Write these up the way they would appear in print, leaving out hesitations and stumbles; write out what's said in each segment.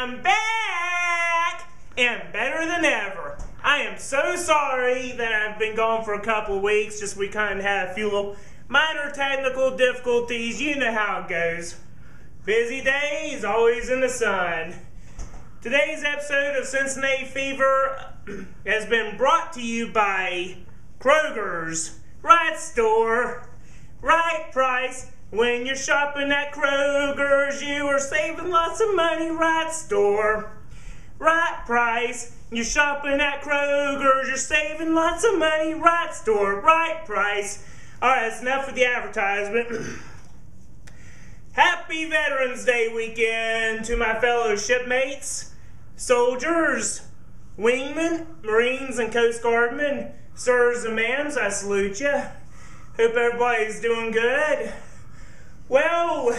I'm back and better than ever. I am so sorry that I've been gone for a couple of weeks. Just we kind of had a few little minor technical difficulties. You know how it goes. Busy days, always in the sun. Today's episode of Cincinnati Fever has been brought to you by Kroger's. Right store, right price. When you're shopping at Kroger's, you are saving lots of money. Right store, right price. You're shopping at Kroger's, you're saving lots of money. Right store, right price. Alright, that's enough of the advertisement. Happy Veterans Day weekend to my fellow shipmates, soldiers, wingmen, Marines, and Coast Guardmen. Sirs and ma'ams, I salute you. Hope everybody's doing good. Well,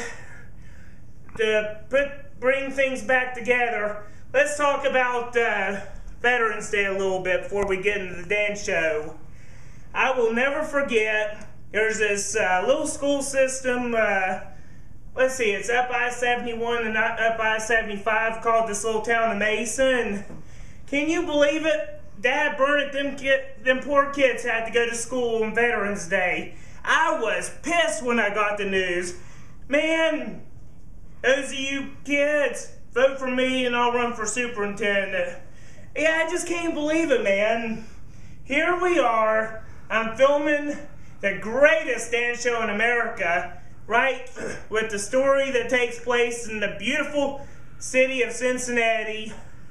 to bring things back together, let's talk about Veterans Day a little bit before we get into the dance show. I will never forget, there's this little school system, let's see, it's up I-71 and not up I-75, called this little town of Mason. Can you believe it? Dad burned them poor kids had to go to school on Veterans Day. I was pissed when I got the news. Man, those of you kids, vote for me and I'll run for superintendent. Yeah, I just can't believe it, man. Here we are. I'm filming the greatest dance show in America, right? With the story that takes place in the beautiful city of Cincinnati.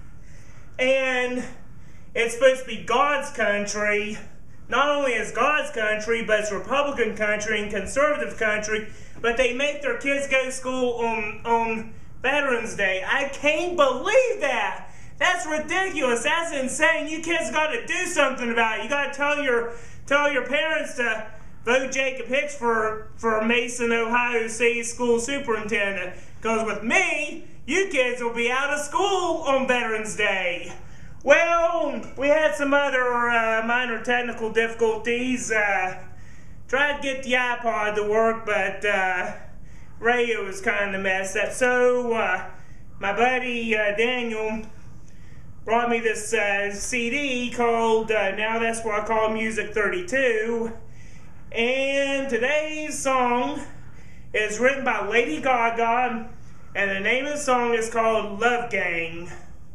And it's supposed to be God's country. Not only is God's country, but it's Republican country and conservative country. But they make their kids go to school on Veterans Day. I can't believe that. That's ridiculous. That's insane. You kids got to do something about it. You got to tell your parents to vote Jacob Hicks for Mason, Ohio City School Superintendent. Because with me, you kids will be out of school on Veterans Day. Well, we had some other minor technical difficulties. Tried to get the iPod to work, but radio was kind of messed up. So my buddy Daniel brought me this CD called Now That's What I Call Music 32. And today's song is written by Lady Gaga, and the name of the song is called Love Game.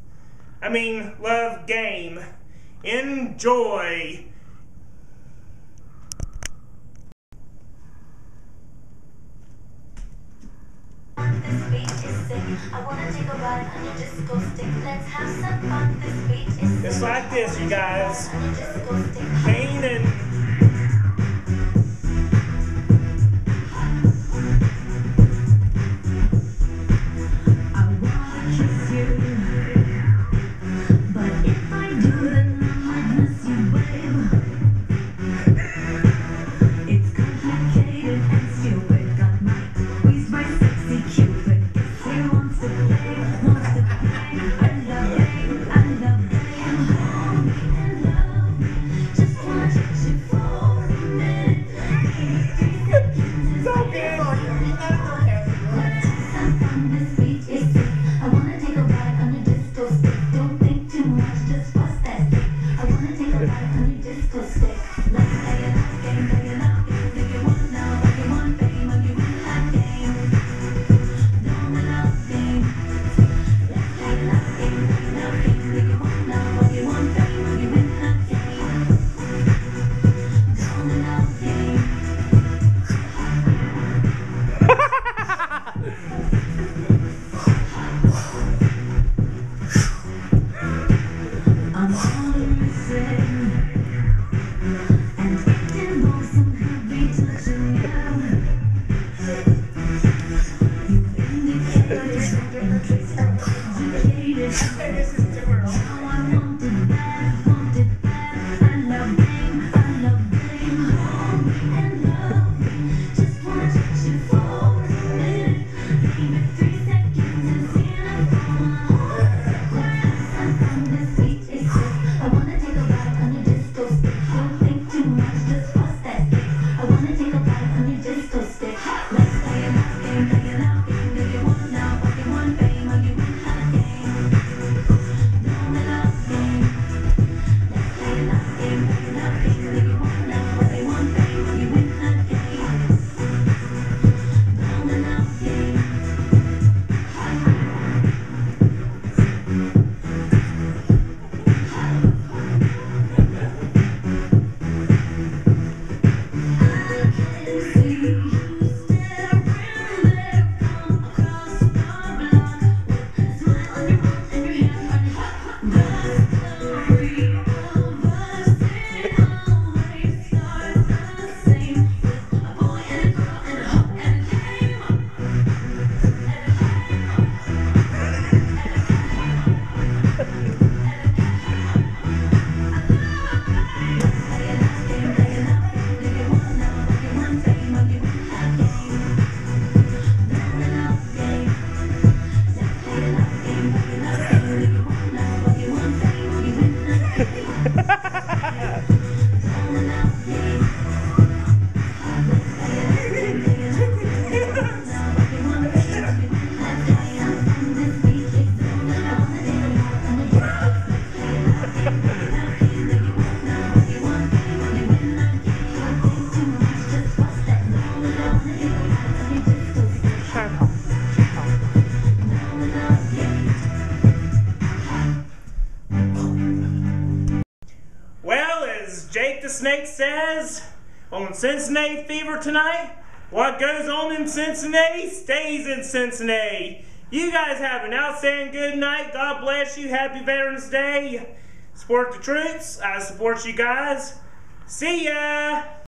Enjoy. This beat is sick. I wanna take a ride on your disco stick. Let's have some fun. This beat is sick. It's like this, you guys. Pain and Let's play it out, game, play it out, game. Do you want now? What you want, babe? What you Snake says on Cincinnati Fever tonight, what goes on in Cincinnati stays in Cincinnati. You guys have an outstanding good night. God bless you. Happy Veterans Day. Support the troops. I support you guys. See ya.